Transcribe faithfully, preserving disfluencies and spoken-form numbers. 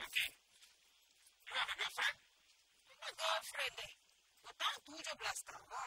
okay. You have a girlfriend? A girlfriend eh. Utang tujuh belas tahun.